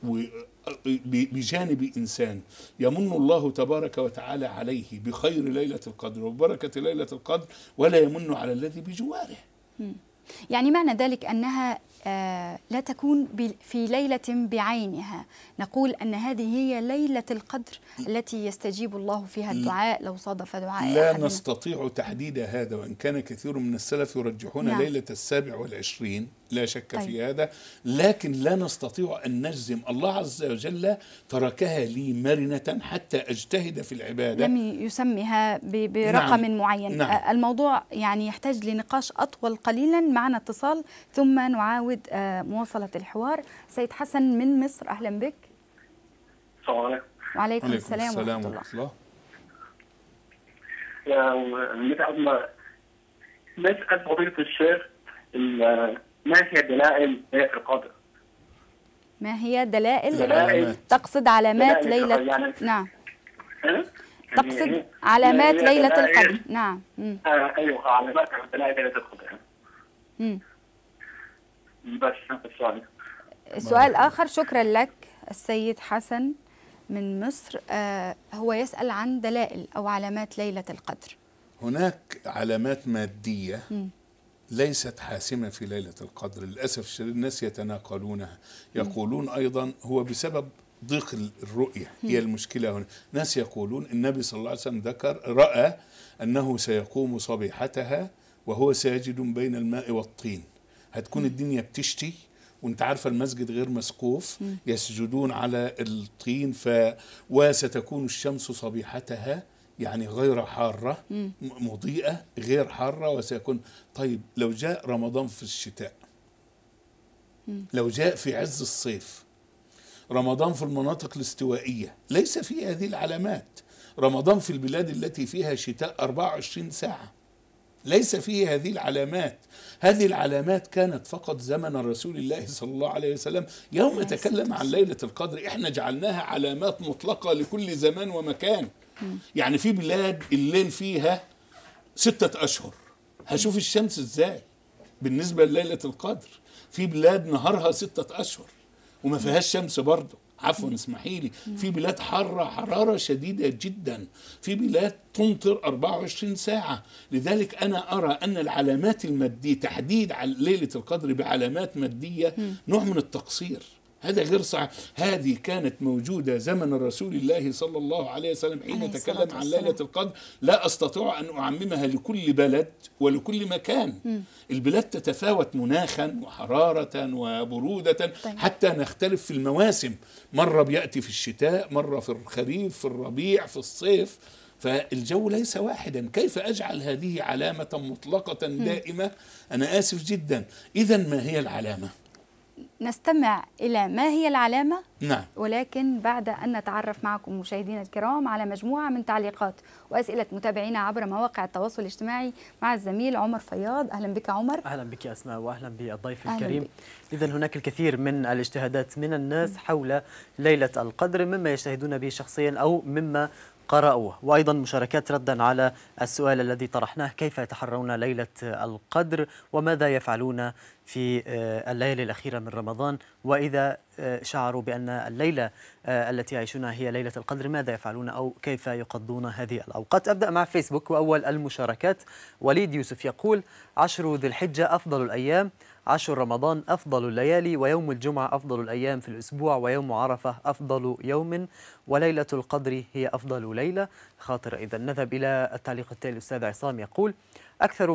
بجانب إنسان يمن الله تبارك وتعالى عليه بخير ليلة القدر وبركة ليلة القدر، ولا يمن على الذي بجواره. يعني معنى ذلك أنها لا تكون في ليلة بعينها، نقول أن هذه هي ليلة القدر التي يستجيب الله فيها الدعاء لو صادف دعاء لا أحدنا. نستطيع تحديد هذا، وإن كان كثير من السلف يرجحون ليلة 27 لا شك في هذا، لكن لا نستطيع أن نجزم. الله عز وجل تركها لي مرنة حتى أجتهد في العبادة، لم يسميها برقم معين. الموضوع يعني يحتاج لنقاش أطول قليلا. معنا اتصال ثم نعاود مواصلة الحوار. سيد حسن من مصر، أهلا بك. السلام عليكم. وعليكم السلام ورحمة الله. نسأل فضيلة الشيخ ما هي دلائل ليلة القدر؟ ما هي دلائل تقصد علامات ليلة يعني نعم تقصد علامات ليلة القدر. نعم أيوة علامات دلائل ليلة القدر. بس السؤال آخر. شكرا لك السيد حسن من مصر. هو يسأل عن دلائل أو علامات ليلة القدر. هناك علامات مادية ليست حاسمة في ليلة القدر للأسف الشديد، الناس يتناقلونها، يقولون أيضا هو بسبب ضيق الرؤية هي المشكلة هنا. ناس يقولون النبي صلى الله عليه وسلم رأى أنه سيقوم صبيحتها وهو ساجد بين الماء والطين، هتكون الدنيا بتشتي وانت عارفة المسجد غير مسقوف، يسجدون على الطين وستكون الشمس صبيحتها يعني غير حارة، مضيئة غير حارة، وسيكون طيب لو جاء رمضان في الشتاء، لو جاء في عز الصيف، رمضان في المناطق الاستوائية ليس فيه هذه العلامات، رمضان في البلاد التي فيها شتاء 24 ساعة ليس فيه هذه العلامات. هذه العلامات كانت فقط زمن رسول الله صلى الله عليه وسلم يوم تكلم عن ليلة القدر. احنا جعلناها علامات مطلقة لكل زمان ومكان. يعني في بلاد الليل فيها 6 أشهر، هشوف الشمس ازاي بالنسبة لليلة القدر؟ في بلاد نهارها 6 أشهر وما فيهاش شمس برضه، عفوا اسمحي لي، في بلاد حرارة شديدة جدا، في بلاد تمطر 24 ساعة. لذلك أنا أرى أن العلامات المادية، تحديد على ليلة القدر بعلامات مادية، نوع من التقصير، هذا غير صحيح. هذه كانت موجودة زمن رسول الله صلى الله عليه وسلم حين تكلم عن ليلة القدر. لا أستطيع أن أعممها لكل بلد ولكل مكان. البلاد تتفاوت مناخا وحرارة وبرودة، حتى نختلف في المواسم، مرة بيأتي في الشتاء، مرة في الخريف، في الربيع، في الصيف، فالجو ليس واحدا. كيف أجعل هذه علامة مطلقة دائمة؟ أنا آسف جدا. إذن ما هي العلامة؟ نستمع إلى ما هي العلامة، نعم، ولكن بعد أن نتعرف معكم مشاهدينا الكرام على مجموعة من تعليقات وأسئلة متابعينا عبر مواقع التواصل الاجتماعي مع الزميل عمر فياض. أهلا بك عمر. أهلا بك أسماء، وأهلا بالضيف الكريم. إذن هناك الكثير من الاجتهادات من الناس حول ليلة القدر، مما يجتهدون به شخصيا أو مما قرأوه، وأيضا مشاركات ردا على السؤال الذي طرحناه: كيف يتحرون ليلة القدر وماذا يفعلون في الليالي الأخيرة من رمضان، وإذا شعروا بأن الليلة التي يعيشونها هي ليلة القدر ماذا يفعلون أو كيف يقضون هذه الأوقات. أبدأ مع فيسبوك، وأول المشاركات وليد يوسف يقول: 10 ذي الحجة أفضل الأيام، 10 رمضان أفضل الليالي، ويوم الجمعة أفضل الأيام في الأسبوع، ويوم عرفة أفضل يوم، وليلة القدر هي أفضل ليلة. خاطر. إذا نذهب إلى التعليق التالي. الأستاذ عصام يقول: أكثر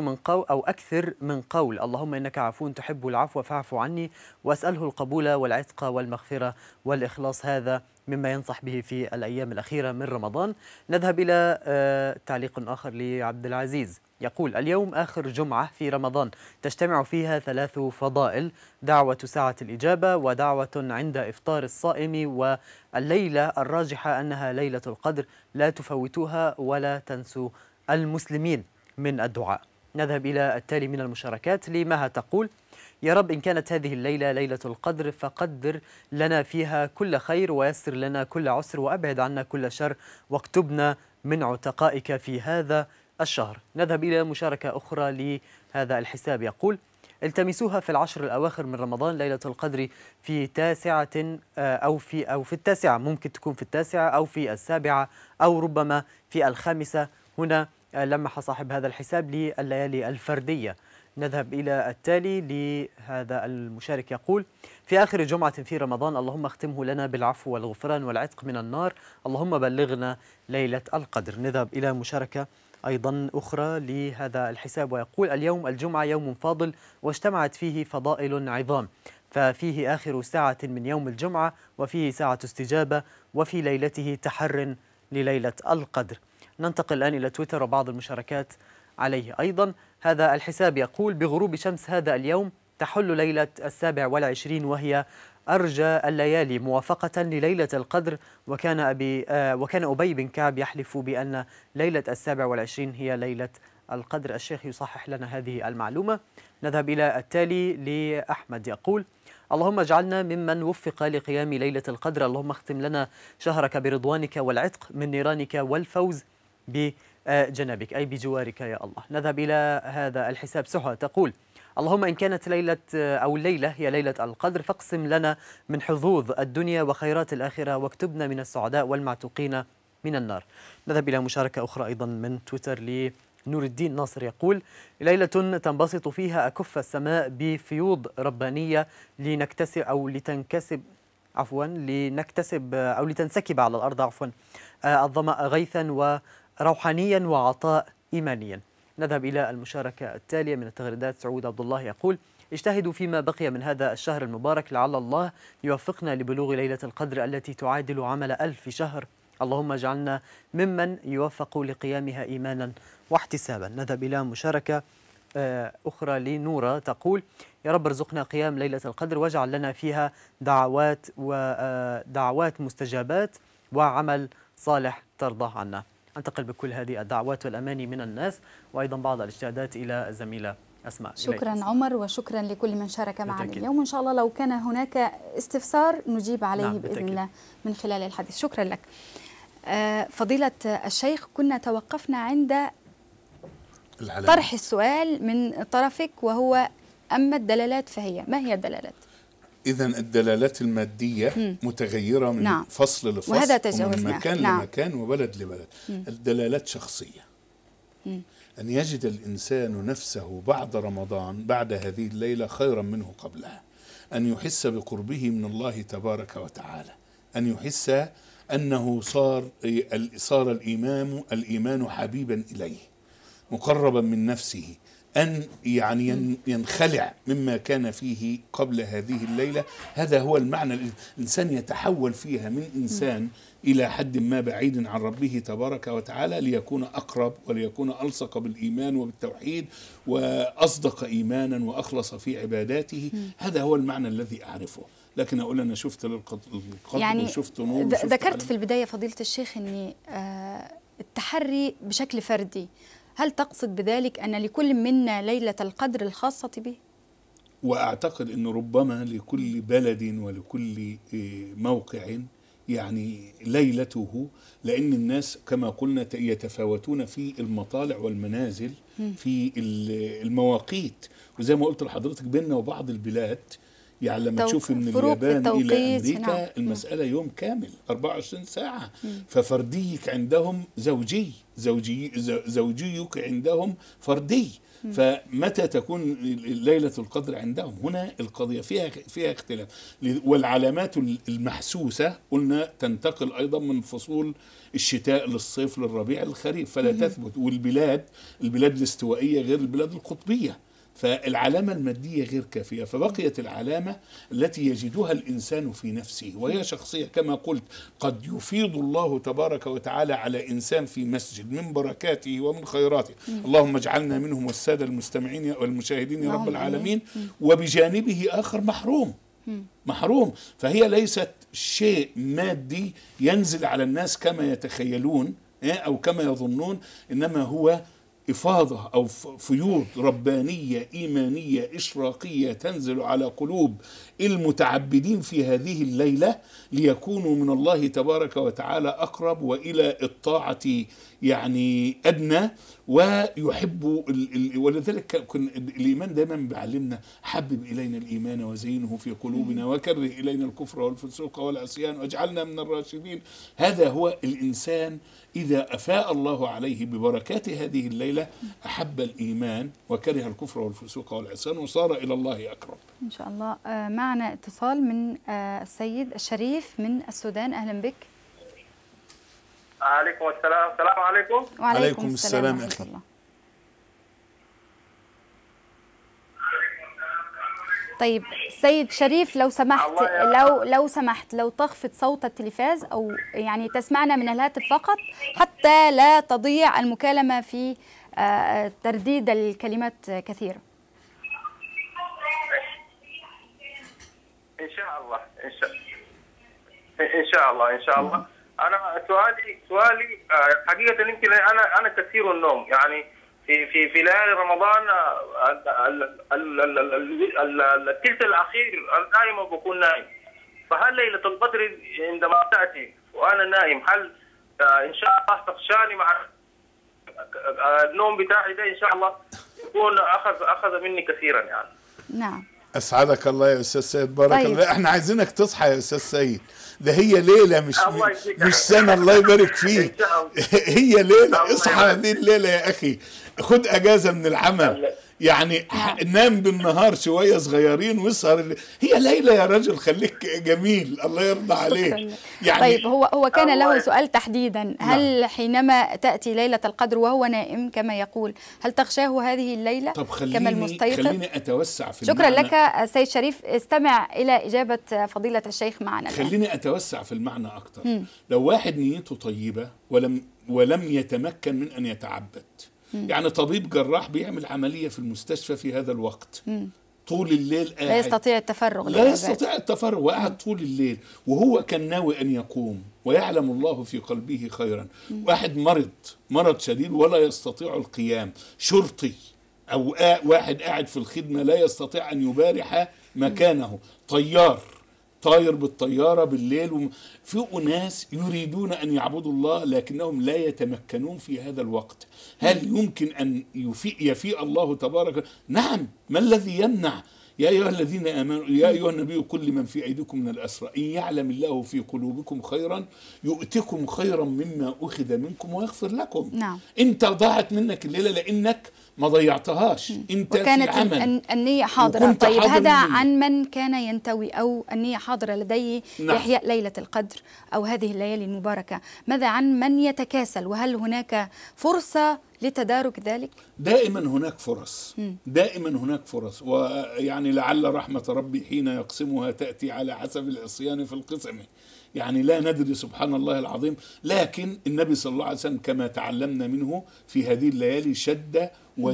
من قول اللهم إنك عفو تحب العفو فاعف عني، وأسأله القبول والعتق والمغفرة والإخلاص، هذا مما ينصح به في الأيام الأخيرة من رمضان. نذهب إلى تعليق آخر لعبد العزيز يقول: اليوم آخر جمعة في رمضان تجتمع فيها 3 فضائل: دعوة ساعة الإجابة، ودعوة عند إفطار الصائم، والليلة الراجحة أنها ليلة القدر، لا تفوتوها ولا تنسوا المسلمين من الدعاء. نذهب إلى التالي من المشاركات لمها تقول: يا رب إن كانت هذه الليلة ليلة القدر فقدر لنا فيها كل خير، ويسر لنا كل عسر، وأبعد عنا كل شر، واكتبنا من عتقائك في هذا الشهر. نذهب إلى مشاركة أخرى لهذا الحساب يقول: التمسوها في العشر الأواخر من رمضان، ليلة القدر في 9 أو في 9، ممكن تكون في 9 أو في 7 أو ربما في 5. هنا لمح صاحب هذا الحساب لليالي الفردية. نذهب إلى التالي لهذا المشارك يقول: في آخر جمعة في رمضان اللهم اختمه لنا بالعفو والغفران والعتق من النار، اللهم بلغنا ليلة القدر. نذهب إلى مشاركة أيضا أخرى لهذا الحساب ويقول: اليوم الجمعة يوم فاضل واجتمعت فيه فضائل عظام، ففيه آخر ساعة من يوم الجمعة، وفيه ساعة استجابة، وفي ليلته تحر لليلة القدر. ننتقل الآن إلى تويتر وبعض المشاركات عليه أيضا. هذا الحساب يقول: بغروب شمس هذا اليوم تحل ليلة 27، وهي أرجى الليالي موافقة لليلة القدر، وكان أبي بن كعب يحلف بأن ليلة 27 هي ليلة القدر. الشيخ يصحح لنا هذه المعلومة. نذهب إلى التالي لأحمد يقول: اللهم اجعلنا ممن وفق لقيام ليلة القدر، اللهم اختم لنا شهرك برضوانك والعتق من نيرانك والفوز بجنبك أي بجوارك يا الله. نذهب إلى هذا الحساب. سهى تقول: اللهم إن كانت الليلة هي ليلة القدر فاقسم لنا من حظوظ الدنيا وخيرات الآخرة، واكتبنا من السعداء والمعتوقين من النار. نذهب إلى مشاركة أخرى أيضا من تويتر لنور الدين ناصر يقول: ليلة تنبسط فيها أكف السماء بفيوض ربانية لنكتسب أو لتنسكب على الأرض الظمأ غيثا وروحانيا وعطاء إيمانيا. نذهب إلى المشاركة التالية من التغريدات. سعود عبد الله يقول: اجتهدوا فيما بقي من هذا الشهر المبارك، لعل الله يوفقنا لبلوغ ليلة القدر التي تعادل عمل 1000 شهر اللهم اجعلنا ممن يوفق لقيامها إيمانا واحتسابا. نذهب إلى مشاركة أخرى لنورة تقول: يا رب ارزقنا قيام ليلة القدر واجعل لنا فيها دعوات مستجابات وعمل صالح ترضى عنا. أنتقل بكل هذه الدعوات والأماني من الناس وأيضا بعض الاجتهادات إلى الزميلة أسماء. شكرا عمر، وشكرا لكل من شارك معنا اليوم، وإن شاء الله لو كان هناك استفسار نجيب عليه بإذن الله من خلال الحديث. شكرا لك فضيلة الشيخ. كنا توقفنا عند طرح السؤال من طرفك، وهو أما الدلالات فهي ما هي الدلالات؟ إذن الدلالات المادية متغيرة من فصل لفصل، وهذا تجاوزنا، ومن مكان لمكان وبلد لبلد. الدلالات شخصية، أن يجد الإنسان نفسه بعد رمضان، بعد هذه الليلة، خيرا منه قبلها، أن يحس بقربه من الله تبارك وتعالى، أن يحس أنه صار الإيمان حبيبا إليه، مقربا من نفسه، أن يعني ينخلع مما كان فيه قبل هذه الليلة. هذا هو المعنى. الإنسان يتحول فيها من إنسان إلى حد ما بعيد عن ربه تبارك وتعالى ليكون أقرب وليكون ألصق بالإيمان وبالتوحيد وأصدق إيمانا وأخلص في عباداته. هذا هو المعنى الذي أعرفه. لكن أقول أنا شفت القدر يعني وشفت نور. ذكرت في البداية فضيلة الشيخ أن التحري بشكل فردي، هل تقصد بذلك أن لكل منا ليلة القدر الخاصة به؟ وأعتقد أن ربما لكل بلد ولكل موقع يعني ليلته، لأن الناس كما قلنا يتفاوتون في المطالع والمنازل في المواقيت، وزي ما قلت لحضرتك بيننا وبعض البلاد يعني لما تشوف من اليابان إلى أمريكا المسألة يوم كامل 24 ساعة. ففرديك عندهم زوجيك عندهم فردي. فمتى تكون ليلة القدر عندهم؟ هنا القضية فيها اختلاف. والعلامات المحسوسة قلنا تنتقل أيضا من فصول الشتاء للصيف للربيع للخريف، فلا تثبت. والبلاد الاستوائية غير البلاد القطبية، فالعلامة المادية غير كافية. فبقيت العلامة التي يجدها الإنسان في نفسه وهي شخصية. كما قلت قد يفيض الله تبارك وتعالى على إنسان في مسجد من بركاته ومن خيراته، اللهم اجعلنا منهم والسادة المستمعين والمشاهدين يا رب العالمين، وبجانبه آخر محروم. فهي ليست شيء مادي ينزل على الناس كما يتخيلون أو كما يظنون، إنما هو إفاضة أو فيوض ربانية إيمانية إشراقية تنزل على قلوب المتعبدين في هذه الليلة ليكونوا من الله تبارك وتعالى أقرب وإلى الطاعة يعني أدنى ويحبوا. ولذلك الإيمان دائما بيعلمنا حبب إلينا الإيمان وزينه في قلوبنا وكره إلينا الكفر والفسوق والعصيان واجعلنا من الراشدين. هذا هو الإنسان إذا أفاء الله عليه ببركات هذه الليلة أحب الإيمان وكره الكفر والفسوق والعصيان وصار إلى الله أقرب إن شاء الله. معنا اتصال من السيد الشريف من السودان. أهلا بك. عليكم السلام. السلام عليكم. وعليكم السلام ورحمة الله. طيب سيد شريف لو سمحت لو تخفض صوت التلفاز أو يعني تسمعنا من الهاتف فقط حتى لا تضيع المكالمة في ترديد الكلمات كثيرا. إن شاء الله إن شاء الله. أنا سؤالي حقيقة يمكن أنا كثير النوم يعني في ليالي رمضان الثلث الأخير دائما بكون نايم. فهل ليلة القدر عندما تأتي وأنا نايم هل إن شاء الله تخشاني مع النوم بتاعي ده إن شاء الله يكون أخذ مني كثيرا يعني. نعم. أسعدك الله يا أستاذ سيد. بارك الله. احنا عايزينك تصحى يا أستاذ سيد. ده هي ليلة مش سنة. الله يبارك فيك. هي ليلة. اصحى هذه الليلة يا أخي. خد أجازة من العمل. يعني نام بالنهار شويه صغيرين واسهر هي ليله يا رجل، خليك جميل، الله يرضى عليك. يعني طيب هو كان له سؤال تحديدا، هل حينما تاتي ليله القدر وهو نائم كما يقول، هل تخشاه هذه الليله كما المستيقظ؟ خليني اتوسع في شكرا لك سيد شريف، استمع الى اجابه فضيله الشيخ معنا. خليني اتوسع في المعنى اكتر. لو واحد نيته طيبه ولم يتمكن من ان يتعبد، يعني طبيب جراح بيعمل عملية في المستشفى في هذا الوقت، طول الليل قاعد، لا يستطيع التفرغ، لا يستطيع التفرغ، وقاعد طول الليل وهو كان ناوي أن يقوم ويعلم الله في قلبه خيرا. واحد مرض شديد ولا يستطيع القيام، شرطي أو واحد قاعد في الخدمة لا يستطيع أن يبارح مكانه، طاير بالطيارة بالليل. في أناس يريدون أن يعبدوا الله لكنهم لا يتمكنون في هذا الوقت. هل يمكن أن يفيء الله تبارك؟ نعم، ما الذي يمنع؟ يا أيها الذين آمنوا يا أيها النبي كل من في أيديكم من الأسرى إن يعلم الله في قلوبكم خيرا يؤتكم خيرا مما أخذ منكم ويغفر لكم. نعم. أنت ضاعت منك الليلة لأنك ما ضيعتهاش، انت وكانت في عمل النية حاضرة. طيب هذا عن من كان ينتوي أو النية حاضرة لديه إحياء ليلة القدر أو هذه الليالي المباركة، ماذا عن من يتكاسل؟ وهل هناك فرصة لتدارك ذلك؟ دائما هناك فرص، دائما هناك فرص، ويعني لعل رحمة ربي حين يقسمها تأتي على حسب العصيان في القسم، يعني لا ندري سبحان الله العظيم. لكن النبي صلى الله عليه وسلم كما تعلمنا منه في هذه الليالي شد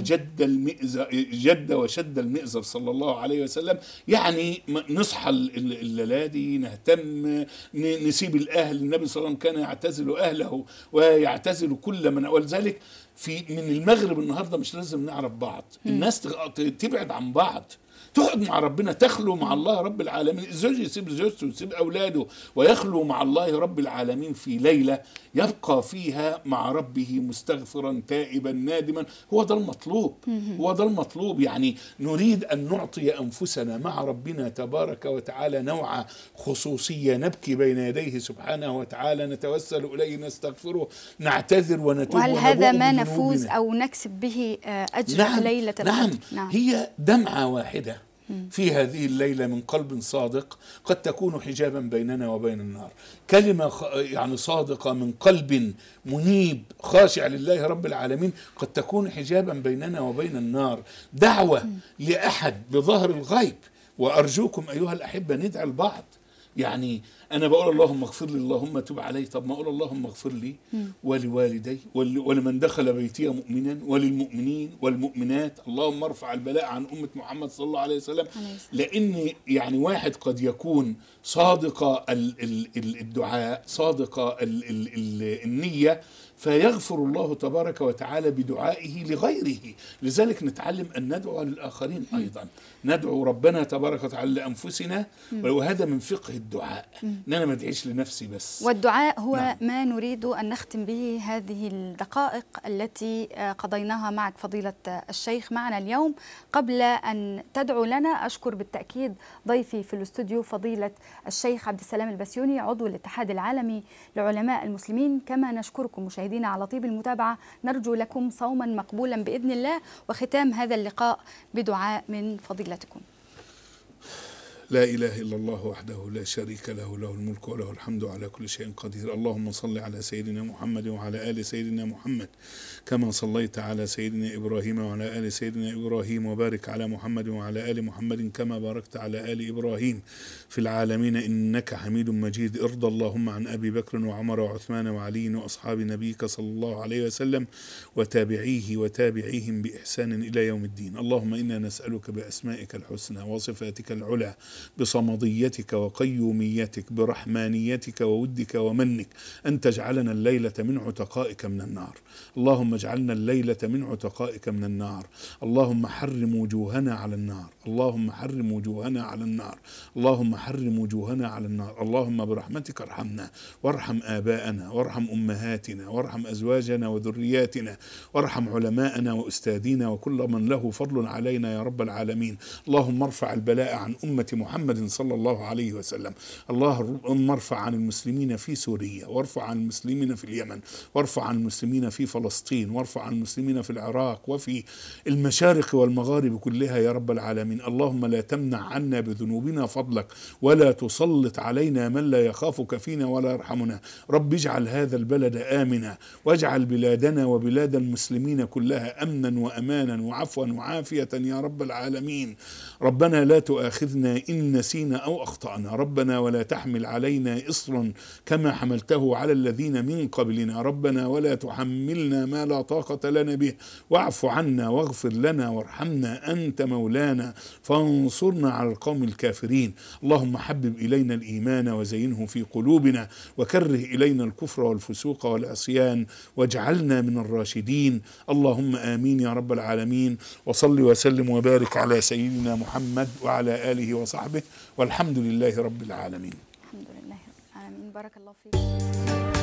وشد المئزر صلى الله عليه وسلم. يعني نصحى الليلة دي، نهتم، نسيب الأهل. النبي صلى الله عليه وسلم كان يعتزل أهله ويعتزل كل من، ولذلك من المغرب النهاردة مش لازم نعرف بعض، الناس تبعد عن بعض، تقعد مع ربنا، تخلو مع الله رب العالمين. الزوج يسيب زوجته ويسيب أولاده ويخلو مع الله رب العالمين في ليلة يبقى فيها مع ربه مستغفرا تائبا نادما. هو ده المطلوب، هو ده المطلوب. يعني نريد أن نعطي أنفسنا مع ربنا تبارك وتعالى نوع خصوصية، نبكي بين يديه سبحانه وتعالى، نتوسل إليه، نستغفره، نعتذر ونتوب. وهل هذا ما نفوز أو نكسب به أجر ليلة القدر؟ نعم. هي دمعة واحدة في هذه الليلة من قلب صادق قد تكون حجابا بيننا وبين النار. كلمة يعني صادقة من قلب منيب خاشع لله رب العالمين قد تكون حجابا بيننا وبين النار. دعوة لأحد بظهر الغيب. وأرجوكم أيها الأحبة ندعي البعض. يعني أنا بقول اللهم اغفر لي، اللهم تب علي، طب ما أقول اللهم اغفر لي ولوالدي ولمن دخل بيتي مؤمنا وللمؤمنين والمؤمنات، اللهم ارفع البلاء عن أمة محمد صلى الله عليه وسلم. لأن يعني واحد قد يكون صادق الدعاء، صادق النية، فيغفر الله تبارك وتعالى بدعائه لغيره. لذلك نتعلم أن ندعو للآخرين أيضا، ندعو ربنا تبارك وتعالى لأنفسنا، وهذا من فقه الدعاء، أن أنا ما أدعيش لنفسي بس. والدعاء هو ما نريد أن نختم به هذه الدقائق التي قضيناها معك فضيلة الشيخ معنا اليوم. قبل أن تدعو لنا أشكر بالتأكيد ضيفي في الاستوديو فضيلة الشيخ عبد السلام البسيوني عضو الاتحاد العالمي لعلماء المسلمين. كما نشكركم مشاهدينا على طيب المتابعة، نرجو لكم صوما مقبولا بإذن الله، وختام هذا اللقاء بدعاء من فضيلتكم. لا إله إلا الله وحده لا شريك له، له الملك وله الحمد على كل شيء قدير. اللهم صل على سيدنا محمد وعلى آل سيدنا محمد كما صليت على سيدنا إبراهيم وعلى آل سيدنا إبراهيم، وبارك على محمد وعلى آل محمد كما باركت على آل إبراهيم في العالمين إنك حميد مجيد. ارض اللهم عن أبي بكر وعمر وعثمان وعلي وأصحاب نبيك صلى الله عليه وسلم وتابعيه وتابعيهم بإحسان إلى يوم الدين. اللهم إنا نسألك بأسمائك الحسنى وصفاتك العلى، بصمديتك وقيوميتك، برحمانيتك وودك ومنك، أن تجعلنا الليلة من عتقائك من النار. اللهم اجعلنا الليلة من عتقائك من النار. اللهم حرم وجوهنا على النار، اللهم حرم وجوهنا على النار، اللهم حرم وجوهنا على النار. اللهم برحمتك ارحمنا، وارحم آباءنا، وارحم أمهاتنا، وارحم أزواجنا وذرياتنا، وارحم علماءنا وأستاذنا وكل من له فضل علينا يا رب العالمين. اللهم ارفع البلاء عن أمة محمد صلى الله عليه وسلم. اللهم ارفع عن المسلمين في سوريا، وارفع عن المسلمين في اليمن، وارفع عن المسلمين في فلسطين، وارفع عن المسلمين في العراق وفي المشارق والمغارب كلها يا رب العالمين. اللهم لا تمنع عنا بذنوبنا فضلك، ولا تسلط علينا من لا يخافك فينا ولا يرحمنا. رب اجعل هذا البلد آمنا، واجعل بلادنا وبلاد المسلمين كلها أمنا وأمانا وعفوا وعافية يا رب العالمين. ربنا لا تؤاخذنا إن نسينا أو أخطأنا، ربنا ولا تحمل علينا إصرا كما حملته على الذين من قبلنا، ربنا ولا تحملنا ما لا طاقة لنا به، واعف عنا واغفر لنا وارحمنا، أنت مولانا فانصرنا على القوم الكافرين. اللهم حبب إلينا الإيمان وزينه في قلوبنا، وكره إلينا الكفر والفسوق والعصيان، واجعلنا من الراشدين. اللهم آمين يا رب العالمين. وصل وسلم وبارك على سيدنا محمد وعلى آله وصحبه، والحمد لله رب العالمين. الحمد لله رب العالمين. بارك الله فيك.